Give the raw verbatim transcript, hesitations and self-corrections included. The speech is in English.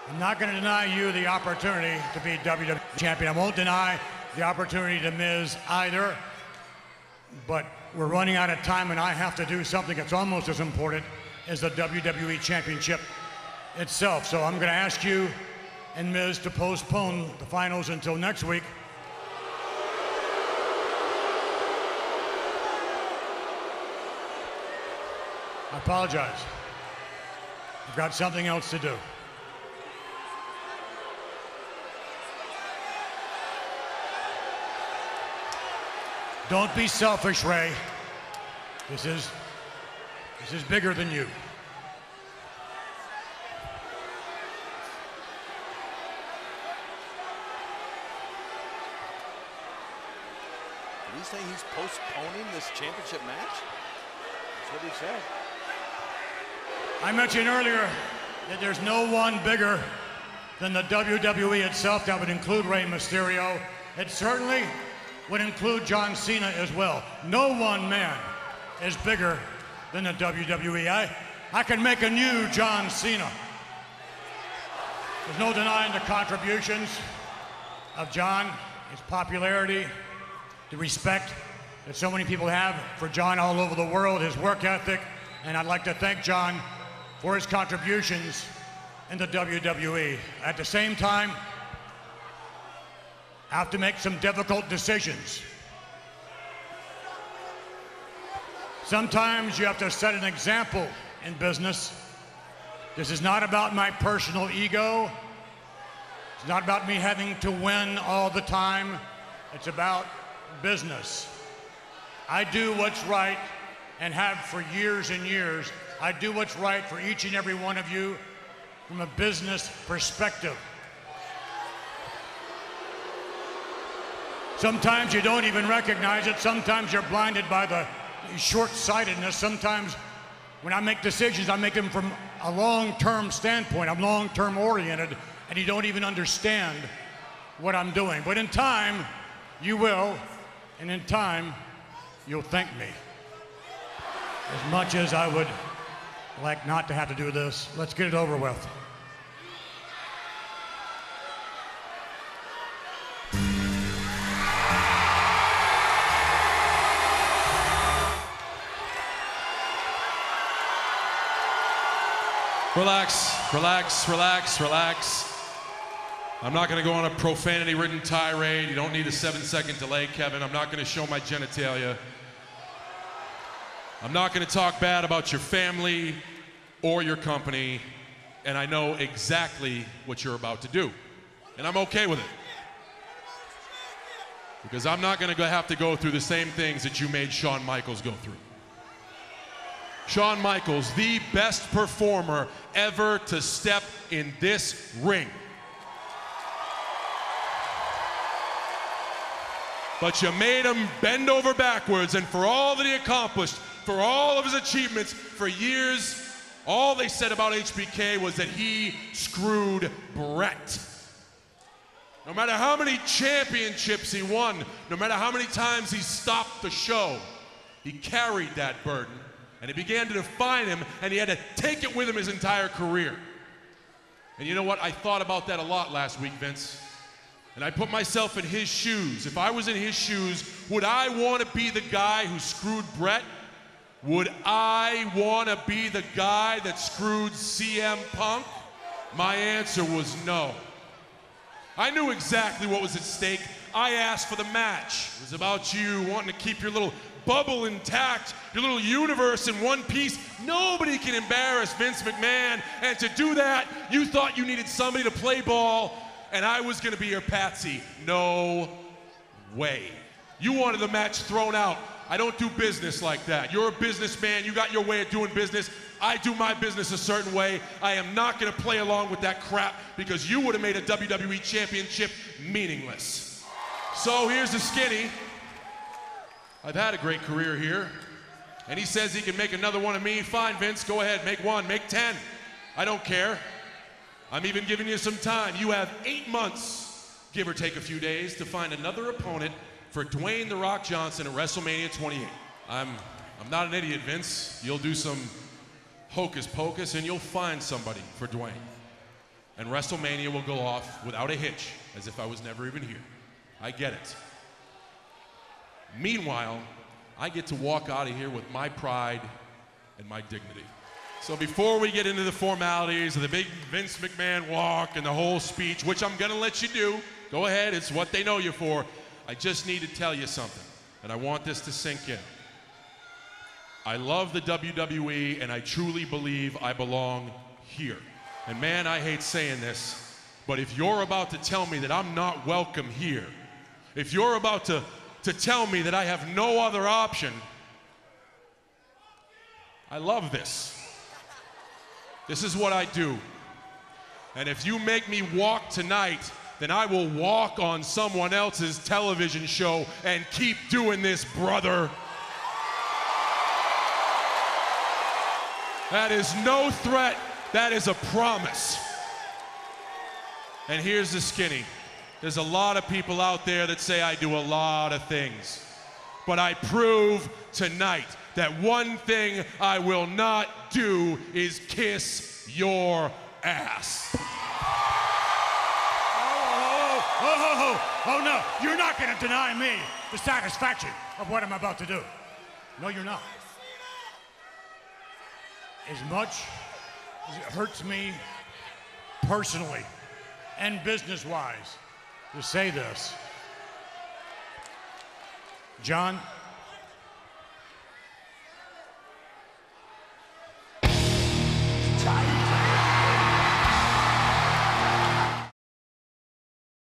I'm not going to deny you the opportunity to be W W E champion. I won't deny the opportunity to Miz either. But we're running out of time, and I have to do something that's almost as important as the W W E Championship itself. So I'm going to ask you and Miz to postpone the finals until next week. I apologize. I've got something else to do. Don't be selfish, Ray. This is, this is bigger than you. Did he say he's postponing this championship match? That's what he said. I mentioned earlier that there's no one bigger than the W W E itself. That would include Rey Mysterio. It certainly would include John Cena as well. No one man is bigger than the W W E. I, I can make a new John Cena. There's no denying the contributions of John, his popularity, the respect that so many people have for John all over the world, his work ethic, and I'd like to thank John for his contributions in the W W E. At the same time, I have to make some difficult decisions. Sometimes you have to set an example in business. This is not about my personal ego. It's not about me having to win all the time. It's about business. I do what's right and have for years and years. I do what's right for each and every one of you from a business perspective. Sometimes you don't even recognize it. Sometimes you're blinded by the short-sightedness. Sometimes when I make decisions, I make them from a long-term standpoint. I'm long-term oriented, and you don't even understand what I'm doing. But in time, you will, and in time, you'll thank me. As much as I would like not to have to do this, let's get it over with. Relax, relax, relax, relax. I'm not going to go on a profanity-ridden tirade. You don't need a seven-second delay, Kevin. I'm not going to show my genitalia. I'm not going to talk bad about your family or your company, and I know exactly what you're about to do, and I'm okay with it. Because I'm not going to have to go through the same things that you made Shawn Michaels go through. Shawn Michaels, the best performer ever to step in this ring. But you made him bend over backwards, and for all that he accomplished, for all of his achievements, for years, all they said about H B K was that he screwed Bret. No matter how many championships he won, no matter how many times he stopped the show, he carried that burden. And it began to define him, and he had to take it with him his entire career. And you know what? I thought about that a lot last week, Vince. And I put myself in his shoes. If I was in his shoes, would I want to be the guy who screwed Bret? Would I want to be the guy that screwed C M Punk? My answer was no. I knew exactly what was at stake. I asked for the match. It was about you wanting to keep your little bubble intact, your little universe in one piece. Nobody can embarrass Vince McMahon, and to do that, you thought you needed somebody to play ball, and I was gonna be your patsy. No way. You wanted the match thrown out. I don't do business like that. You're a businessman, you got your way of doing business. I do my business a certain way. I am not gonna play along with that crap because you would have made a W W E championship meaningless. So here's the skinny. I've had a great career here, and he says he can make another one of me. Fine, Vince, go ahead, make one, make ten. I don't care. I'm even giving you some time. You have eight months, give or take a few days, to find another opponent for Dwayne The Rock Johnson at WrestleMania twenty-eight. I'm, I'm not an idiot, Vince. You'll do some hocus pocus, and you'll find somebody for Dwayne. and WrestleMania will go off without a hitch, as if I was never even here. I get it. Meanwhile, I get to walk out of here with my pride and my dignity. So before we get into the formalities of the big Vince McMahon walk and the whole speech, which I'm gonna let you do, go ahead, it's what they know you for, I just need to tell you something, and I want this to sink in. I love the W W E, and I truly believe I belong here. And man, I hate saying this, but if you're about to tell me that I'm not welcome here, if you're about to, to tell me that I have no other option, I love this. This is what I do. And if you make me walk tonight, then I will walk on someone else's television show and keep doing this, brother. That is no threat, that is a promise. And here's the skinny. There's a lot of people out there that say I do a lot of things. But I prove tonight that one thing I will not do is kiss your ass. Oh, oh, oh, oh, oh, no, you're not gonna deny me the satisfaction of what I'm about to do. No, you're not. As much as it hurts me personally and business-wise to say this, John,